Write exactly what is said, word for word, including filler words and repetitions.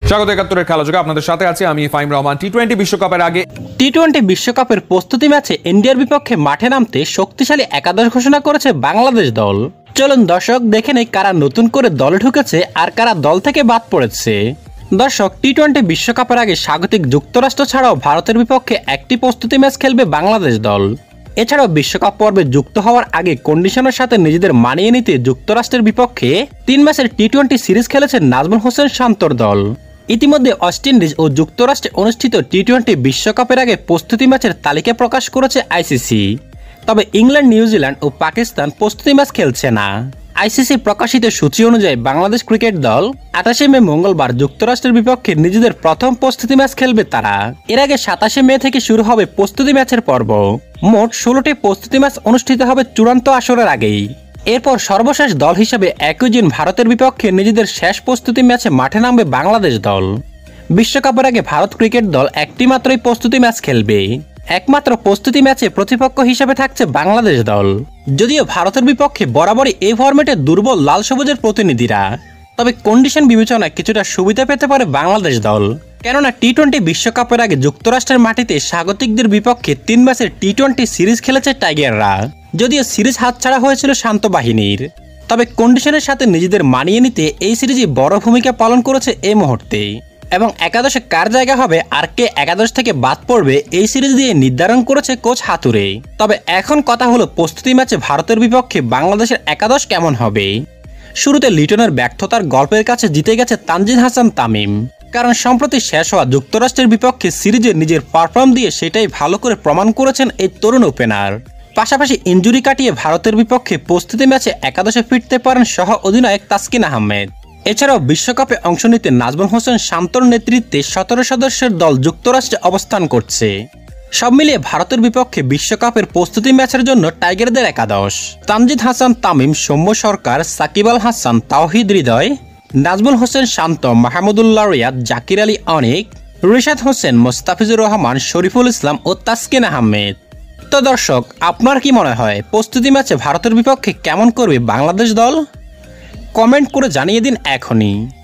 স্বাগত একাত্তরের খেলাযোগে আপনাদের সাথে আছি আমি ফাহিম রহমান। টি টোয়েন্টি বিশ্বকাপের আগে টি টোয়েন্টি বিশ্বকাপের প্রস্তুতি ম্যাচে ইন্ডিয়ার বিপক্ষে মাঠে নামতে শক্তিশালী একাদশ ঘোষণা করেছে বাংলাদেশ দল। চলুন দর্শক দেখে নেই কারা নতুন করে দলে ঢুকেছে আর কারা দল থেকে বাদ পড়েছে। দর্শক, টি টোয়েন্টি বিশ্বকাপের আগে স্বাগতিক যুক্তরাষ্ট্র ছাড়াও ভারতের বিপক্ষে একটি প্রস্তুতি ম্যাচ খেলবে বাংলাদেশ দল। এছাড়াও বিশ্বকাপ পর্বে যুক্ত হওয়ার আগে কন্ডিশনের সাথে নিজেদের মানিয়ে নিতে যুক্তরাষ্ট্রের বিপক্ষে তিন ম্যাচের টি টোয়েন্টি সিরিজ খেলেছে নাজমুল হোসেন শান্তর দল। ইতিমধ্যে ওয়েস্ট ইন্ডিজ ও যুক্তরাষ্ট্রে অনুষ্ঠিত টি টোয়েন্টি বিশ্বকাপের আগে প্রস্তুতি ম্যাচের তালিকা প্রকাশ করেছে আইসিসি। তবে ইংল্যান্ড, নিউজিল্যান্ড ও পাকিস্তান প্রস্তুতি ম্যাচ খেলছে না। আইসিসি প্রকাশিত সূচি অনুযায়ী বাংলাদেশ ক্রিকেট দল আঠাশে মে মঙ্গলবার যুক্তরাষ্ট্রের বিপক্ষে নিজেদের প্রথম প্রস্তুতি ম্যাচ খেলবে তারা। এর আগে সাতাশে মে থেকে শুরু হবে প্রস্তুতি ম্যাচের পর্ব। মোট ষোলোটি প্রস্তুতি ম্যাচ অনুষ্ঠিত হবে চূড়ান্ত আসরের আগেই। এরপর সর্বশেষ দল হিসেবে একই দিন ভারতের বিপক্ষে নিজেদের শেষ প্রস্তুতি ম্যাচে মাঠে নামবে বাংলাদেশ দল। বিশ্বকাপের আগে ভারত ক্রিকেট দল একটি মাত্রই প্রস্তুতি ম্যাচ খেলবে। একমাত্র প্রস্তুতি ম্যাচে প্রতিপক্ষ হিসেবে থাকছে বাংলাদেশ দল। যদিও ভারতের বিপক্ষে বরাবরই এই ফরম্যাটে দুর্বল লাল সবুজের প্রতিনিধিরা, তবে কন্ডিশন বিবেচনায় কিছুটা সুবিধা পেতে পারে বাংলাদেশ দল। কেননা টি টোয়েন্টি বিশ্বকাপের আগে যুক্তরাষ্ট্রের মাটিতে স্বাগতিকদের বিপক্ষে তিন ম্যাচের টি টোয়েন্টি সিরিজ খেলেছে টাইগাররা। যদিও সিরিজ হাতছাড়া হয়েছিল শান্ত বাহিনীর, তবে কন্ডিশনের সাথে নিজেদের মানিয়ে নিতে এই সিরিজে বড় ভূমিকা পালন করেছে এই মুহূর্তে। এবং একাদশে কার জায়গা হবে আর কে একাদশ থেকে বাদ পড়বে এই সিরিজ দিয়ে নির্ধারণ করেছে কোচ হাতুড়ে। তবে এখন কথা হলো প্রস্তুতি ম্যাচে ভারতের বিপক্ষে বাংলাদেশের একাদশ কেমন হবে। শুরুতে লিটনের ব্যর্থতার গল্পের কাছে জিতে গেছে তানজিদ হাসান তামিম, কারণ সম্প্রতি শেষ হওয়া যুক্তরাষ্ট্রের বিপক্ষে সিরিজে নিজের পারফর্ম দিয়ে সেটাই ভালো করে প্রমাণ করেছেন এই তরুণ ওপেনার। পাশাপাশি ইনজুরি কাটিয়ে ভারতের বিপক্ষে প্রস্তুতি ম্যাচে একাদশে ফিরতে পারেন সহ অধিনায়ক তাসকিন আহমেদ। এছাড়াও বিশ্বকাপে অংশ নিতে নাজমুল হোসেন শান্তর নেতৃত্বে সতেরো সদস্যের দল যুক্তরাষ্ট্রে অবস্থান করছে। সব মিলিয়ে ভারতের বিপক্ষে বিশ্বকাপের প্রস্তুতি ম্যাচের জন্য টাইগারদের একাদশ: তানজিদ হাসান তামিম, সৌম্য সরকার, সাকিব আল হাসান, তাওহিদ হৃদয়, নাজমুল হোসেন শান্ত, মাহমুদুল্লাহ রিয়াদ, জাকির আলী অনিক, রিশাদ হোসেন, মোস্তাফিজুর রহমান, শরীফুল ইসলাম ও তাসকিন আহমেদ। তো দর্শক, আপনার কি মনে হয় প্রস্তুতি ম্যাচে ভারতের বিপক্ষে কেমন করবে বাংলাদেশ দল? কমেন্ট করে জানিয়ে দিন এখনই।